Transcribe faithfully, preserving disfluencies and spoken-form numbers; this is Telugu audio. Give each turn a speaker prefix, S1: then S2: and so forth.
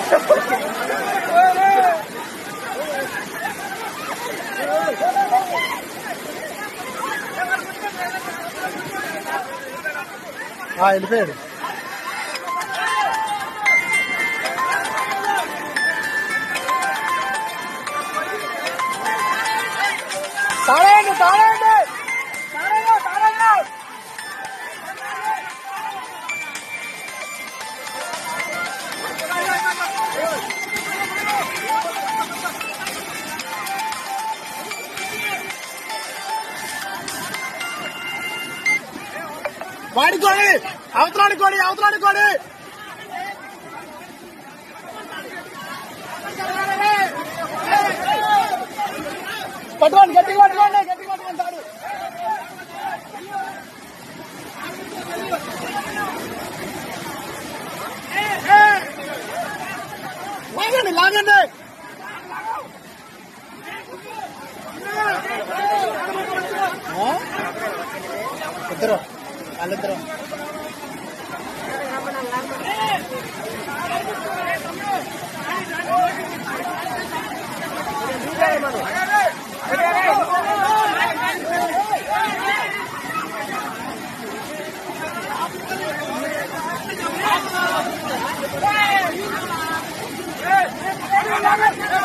S1: వెళ్ళిపోయాడు. తాళండి తాళండి తాళండి తాళండి వాడుకోండి, అవతలాడుకోండి అవతలాడుకోండి. పట్టుకోండి, గట్టిగా పట్టుకోండి, గట్టిగా పట్టుకోండి సారు. లాగండి లాగండి. ఇద్దరు వాళ్ళిద్దరు Hey!